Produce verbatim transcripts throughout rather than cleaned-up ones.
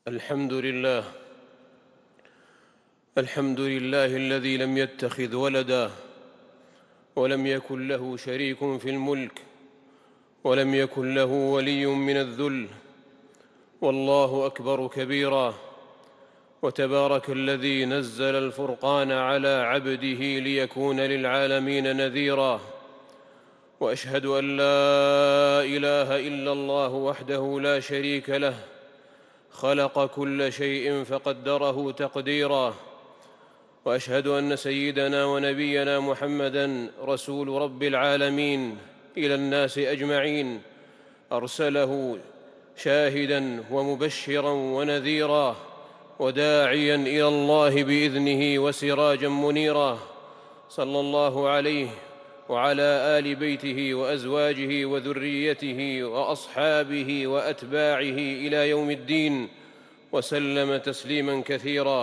الحمد لله الحمد لله الذي لم يتخذ ولدا ولم يكن له شريك في الملك ولم يكن له ولي من الذل، والله أكبر كبيرا. وتبارك الذي نزل الفرقان على عبده ليكون للعالمين نذيرا. وأشهد أن لا إله إلا الله وحده لا شريك له، خلق كل شيء فقدره تقديرا. وأشهد أن سيدنا ونبينا محمدًا رسول رب العالمين إلى الناس أجمعين، أرسله شاهدًا ومبشرًا ونذيرا، وداعيًا إلى الله بإذنه وسراجًا منيرا. صلى الله عليه وعلى آل بيته وأزواجه وذريته وأصحابه وأتباعه إلى يوم الدين، وسلم تسليماً كثيرا.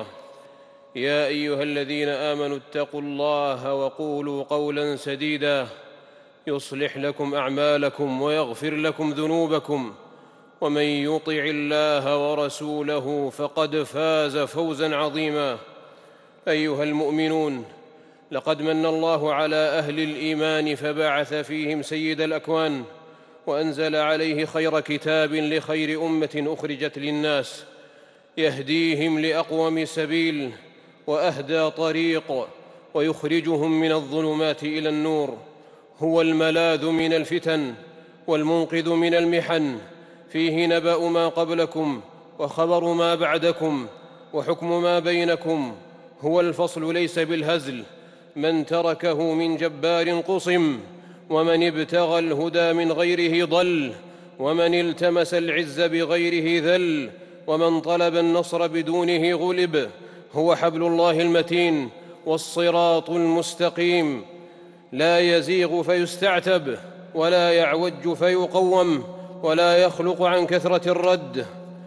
يا أيها الذين آمنوا اتقوا الله وقولوا قولاً سديداً يصلح لكم أعمالكم ويغفر لكم ذنوبكم، ومن يطع الله ورسوله فقد فاز فوزاً عظيماً. أيها المؤمنون، لقد من الله على أهل الإيمان فبعث فيهم سيد الأكوان، وأنزل عليه خير كتاب لخير أمة أخرجت للناس، يهديهم لأقوم سبيل وأهدى طريق، ويخرجهم من الظلمات إلى النور. هو الملاذ من الفتن والمنقذ من المحن، فيه نبأ ما قبلكم وخبر ما بعدكم وحكم ما بينكم. هو الفصل ليس بالهزل، من تركه من جبار قصم، ومن ابتغى الهدى من غيره ضل، ومن التمس العز بغيره ذل، ومن طلب النصر بدونه غلب. هو حبل الله المتين والصراط المستقيم، لا يزيغ فيستعتب ولا يعوج فيقوم، ولا يخلق عن كثرة الرد،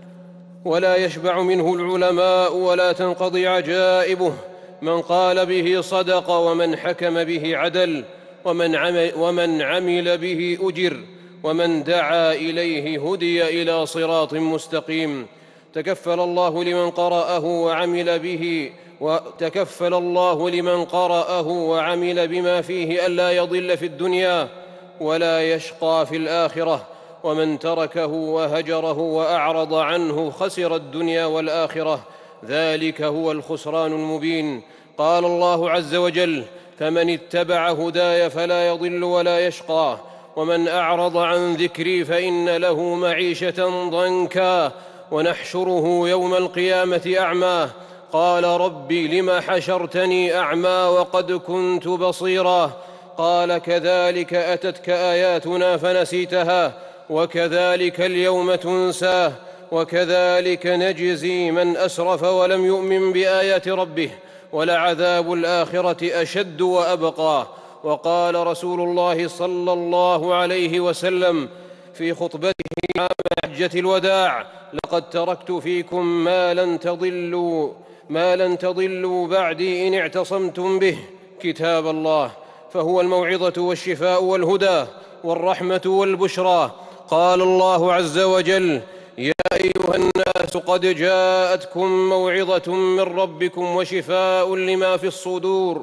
ولا يشبع منه العلماء ولا تنقضي عجائبه. من قال به صدق، ومن حكم به عدل، ومن عمل, ومن عمل به أجر، ومن دعا إليه هدي إلى صراط مستقيم. تكفل الله لمن قرأه وعمل به وتكفل الله لمن قرأه وعمل بما فيه ألا يضل في الدنيا ولا يشقى في الآخرة، ومن تركه وهجره وأعرض عنه خسر الدنيا والآخرة، ذلك هو الخسران المبين. قال الله عز وجل: فمن اتبع هداي فلا يضل ولا يشقى، ومن أعرض عن ذكري فإن له معيشة ضنكا، ونحشره يوم القيامة أعمى. قال رب لم حشرتني أعمى وقد كنت بصيرا؟ قال كذلك أتتك آياتنا فنسيتها، وكذلك اليوم تنسى، وكذلك نجزي من أسرف ولم يؤمن بآيات ربه، ولعذاب الآخرة أشد وأبقى. وقال رسول الله صلى الله عليه وسلم في خطبته عام حجة الوداع: لقد تركت فيكم ما لن تضلوا ما لن تضلوا بعدي إن اعتصمتم به، كتاب الله، فهو الموعظة والشفاء والهدى والرحمة والبشرى. قال الله عز وجل: يا أيها الناس قد جاءتكم موعظة من ربكم وشفاء لما في الصدور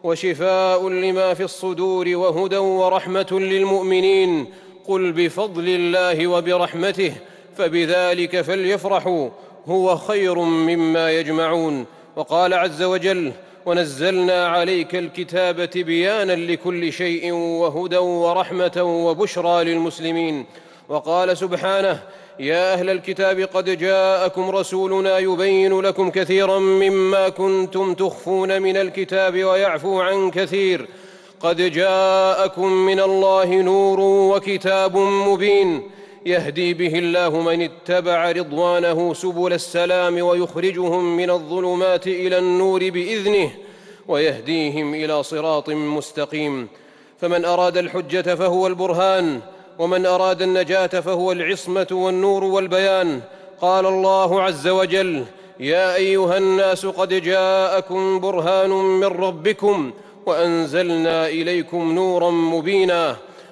وشفاء لما في الصدور وهدى ورحمة للمؤمنين. قل بفضل الله وبرحمته فبذلك فليفرحوا هو خير مما يجمعون. وقال عز وجل: ونزلنا عليك الكتاب تبيانا لكل شيء وهدى ورحمة وبشرى للمسلمين. وقال سبحانه: يا أهل الكتاب قد جاءكم رسولنا يبين لكم كثيرا مما كنتم تخفون من الكتاب ويعفو عن كثير، قد جاءكم من الله نور وكتاب مبين، يهدي به الله من اتبع رضوانه سبل السلام، ويخرجهم من الظلمات إلى النور بإذنه، ويهديهم إلى صراط مستقيم. فمن أراد الحجة فهو البرهان، ومن أراد النجاة فهو العصمة والنور والبيان. قال الله عز وجل: يا أيها الناس قد جاءكم برهان من ربكم وأنزلنا إليكم نورا مبينا.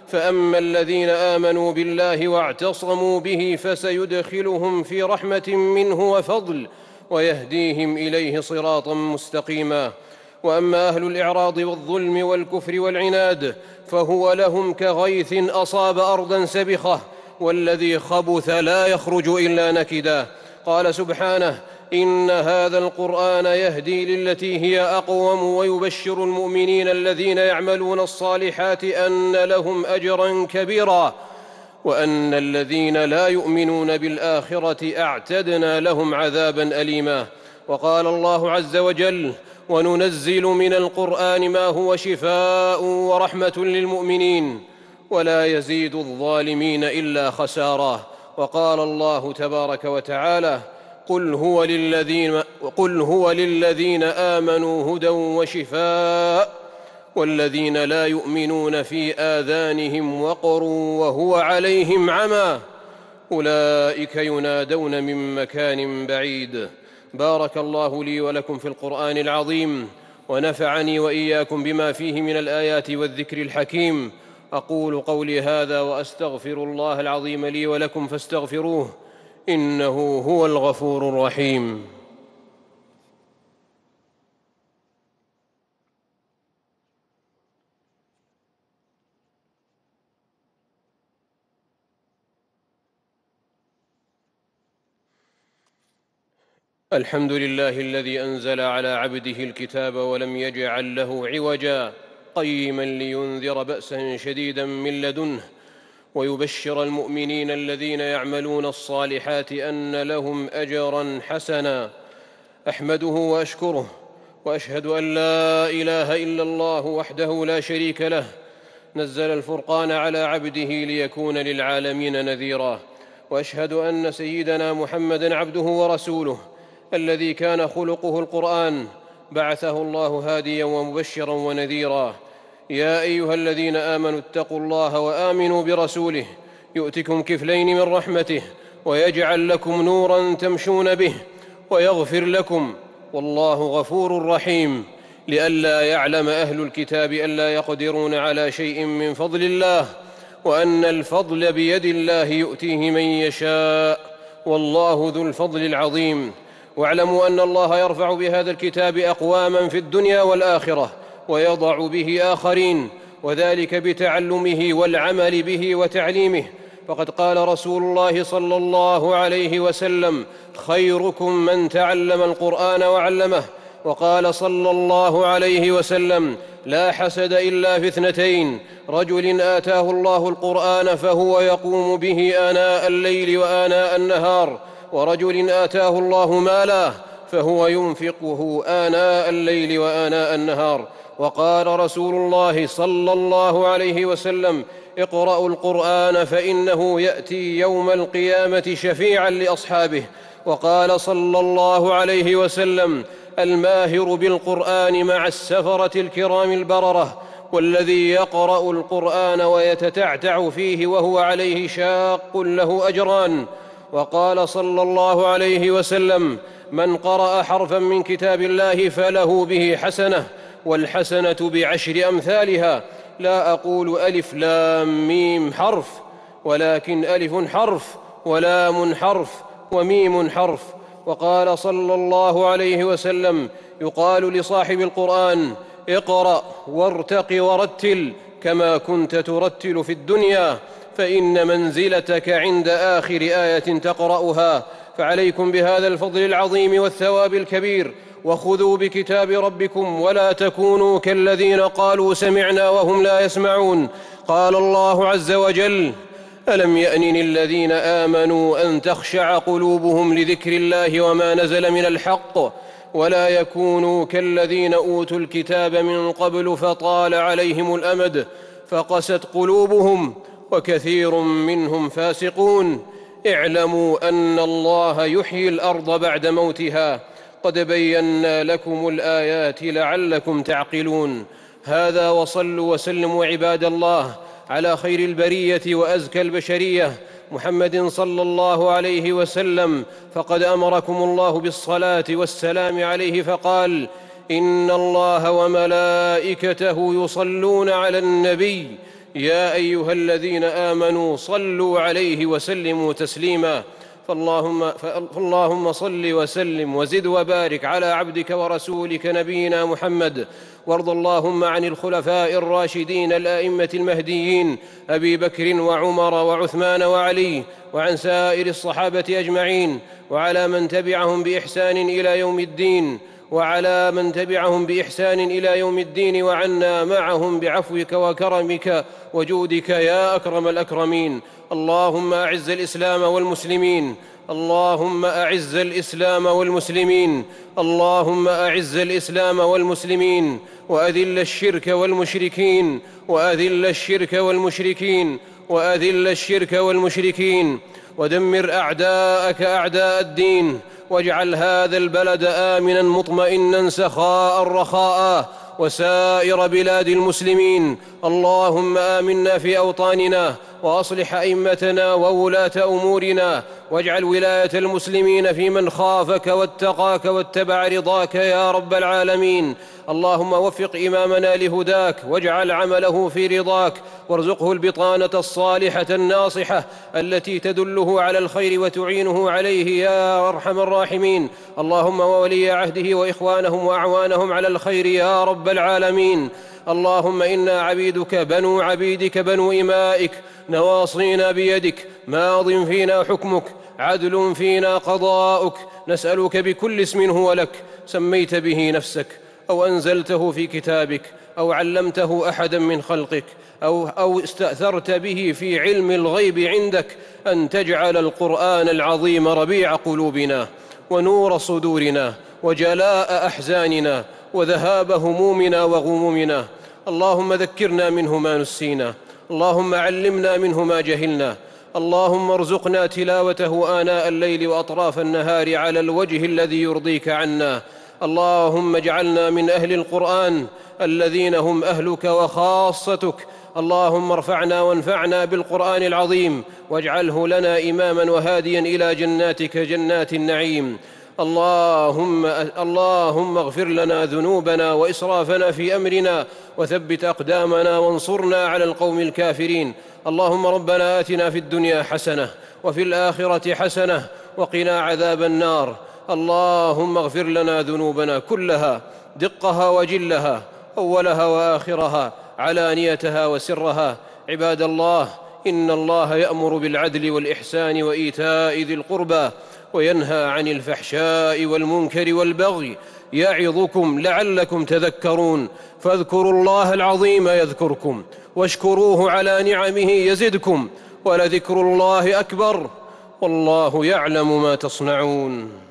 فأما الذين آمنوا بالله واعتصموا به فسيدخلهم في رحمة منه وفضل ويهديهم إليه صراطا مستقيما. وأما أهل الإعراض والظلم والكفر والعناد فهو لهم كغيث أصاب أرضا سبخة والذي خبث لا يخرج إلا نكدا. قال سبحانه: إن هذا القرآن يهدي للتي هي أقوم ويبشر المؤمنين الذين يعملون الصالحات أن لهم أجرا كبيرا وأن الذين لا يؤمنون بالآخرة أعتدنا لهم عذابا أليما. وقال الله عز وجل: وننزل من القرآن ما هو شفاء ورحمة للمؤمنين ولا يزيد الظالمين إلا خسارا. وقال الله تبارك وتعالى: قل هو للذين, قل هو للذين آمنوا هدى وشفاء والذين لا يؤمنون في آذانهم وقر وهو عليهم عمى أولئك ينادون من مكان بعيد. بارك الله لي ولكم في القرآن العظيم ونفعني وإياكم بما فيه من الآيات والذكر الحكيم. أقول قولي هذا وأستغفر الله العظيم لي ولكم فاستغفروه إنه هو الغفور الرحيم. الحمد لله الذي أنزل على عبده الكتاب ولم يجعل له عوجا قيما لينذر بأسا شديدا من لدنه ويبشر المؤمنين الذين يعملون الصالحات أن لهم أجرا حسنا. أحمده وأشكره وأشهد أن لا إله إلا الله وحده لا شريك له نزل الفرقان على عبده ليكون للعالمين نذيرا. وأشهد أن سيدنا محمدًا عبده ورسوله الذي كان خلقه القرآن بعثه الله هاديا ومبشرا ونذيرا. يا أيها الذين آمنوا اتقوا الله وآمنوا برسوله يؤتكم كفلين من رحمته ويجعل لكم نورا تمشون به ويغفر لكم والله غفور رحيم. لئلا يعلم أهل الكتاب ألا يقدرون على شيء من فضل الله وأن الفضل بيد الله يؤتيه من يشاء والله ذو الفضل العظيم. واعلموا أن الله يرفع بهذا الكتاب أقواما في الدنيا والآخرة ويضع به آخرين وذلك بتعلمه والعمل به وتعليمه. فقد قال رسول الله صلى الله عليه وسلم: خيركم من تعلم القرآن وعلمه. وقال صلى الله عليه وسلم: لا حسد إلا في اثنتين: رجل آتاه الله القرآن فهو يقوم به آناء الليل وآناء النهار ورجل آتاه الله مالا فهو ينفقه آناء الليل وآناء النهار. وقال رسول الله صلى الله عليه وسلم: اقرأوا القرآن فإنه يأتي يوم القيامة شفيعا لأصحابه. وقال صلى الله عليه وسلم: الماهر بالقرآن مع السفرة الكرام البررة والذي يقرأ القرآن ويتتعتع فيه وهو عليه شاق له أجران. وقال صلى الله عليه وسلم: من قرأ حرفا من كتاب الله فله به حسنة والحسنة بعشر أمثالها. لا أقول ألف لام ميم حرف ولكن ألف حرف ولام حرف وميم حرف. وقال صلى الله عليه وسلم: يقال لصاحب القرآن: اقرأ وارتق ورتل كما كنت ترتل في الدنيا فإن منزلتك عند آخر آية تقرأها. فعليكم بهذا الفضل العظيم والثواب الكبير وخذوا بكتاب ربكم ولا تكونوا كالذين قالوا سمعنا وهم لا يسمعون. قال الله عز وجل: ألم يأن للذين آمنوا أن تخشع قلوبهم لذكر الله وما نزل من الحق ولا يكونوا كالذين أوتوا الكتاب من قبل فطال عليهم الأمد فقست قلوبهم وكثير منهم فاسقون. اعلموا أن الله يحيي الأرض بعد موتها قد بينا لكم الآيات لعلكم تعقلون. هذا وصلوا وسلموا عباد الله على خير البرية وأزكى البشرية محمد صلى الله عليه وسلم. فقد أمركم الله بالصلاة والسلام عليه فقال: إن الله وملائكته يصلون على النبي يا أيها الذين آمنوا صلوا عليه وسلموا تسليما. فاللهم, فاللهم صل وسلم وزد وبارك على عبدك ورسولك نبينا محمد. وارض اللهم عن الخلفاء الراشدين الأئمة المهديين أبي بكر وعمر وعثمان وعلي، وعن سائر الصحابة أجمعين، وعلى من تبعهم بإحسان إلى يوم الدين وعلى من تبعهم بإحسان إلى يوم الدين وعنا معهم بعفوك وكرمك وجودك يا أكرم الأكرمين. اللهم أعز الإسلام والمسلمين اللهم أعز الإسلام والمسلمين اللهم أعز الإسلام والمسلمين وأذل الشرك والمشركين وأذل الشرك والمشركين وأذل الشرك والمشركين ودمر أعداءك أعداء الدين، واجعل هذا البلد آمناً مطمئناً سخاء رخاء وسائر بلاد المسلمين. اللهم آمنا في أوطاننا وأصلح أئمتنا وولاة أمورنا، واجعل ولاية المسلمين في من خافك واتقاك واتبع رضاك يا رب العالمين. اللهم وفق إمامنا لهداك، واجعل عمله في رضاك، وارزقه البطانة الصالحة الناصحة التي تدله على الخير وتعينه عليه يا أرحم الراحمين. اللهم وولي عهده وإخوانهم وأعوانهم على الخير يا رب العالمين. اللهم إنا عبيدك بنو عبيدك بنو إمائك، نواصينا بيدك، ماض فينا حكمك، عدل فينا قضاؤك، نسألك بكل اسم هو لك سميت به نفسك أو أنزلته في كتابك أو علمته أحدا من خلقك أو, أو استأثرت به في علم الغيب عندك، أن تجعل القرآن العظيم ربيع قلوبنا ونور صدورنا وجلاء أحزاننا وذهاب همومنا وغمومنا. اللهم ذكرنا منه ما نسينا، اللهم علمنا منه ما جهلنا، اللهم ارزقنا تلاوته آناء الليل وأطراف النهار على الوجه الذي يرضيك عنا. اللهم اجعلنا من أهل القرآن الذين هم أهلك وخاصتك. اللهم ارفعنا وانفعنا بالقرآن العظيم، واجعله لنا إماما وهاديا إلى جناتك جنات النعيم. اللهم, اللهم اغفر لنا ذنوبنا وإسرافنا في أمرنا، وثبت أقدامنا وانصرنا على القوم الكافرين. اللهم ربنا آتنا في الدنيا حسنة وفي الآخرة حسنة وقنا عذاب النار. اللهم اغفر لنا ذنوبنا كلها، دقها وجلها، أولها وآخرها، علانيتها وسرها. عباد الله، إن الله يأمر بالعدل والإحسان وإيتاء ذي القربى، وينهى عن الفحشاء والمنكر والبغي، يعظكم لعلكم تذكرون. فاذكروا الله العظيم يذكركم، واشكروه على نعمه يزدكم، ولذكر الله أكبر، والله يعلم ما تصنعون.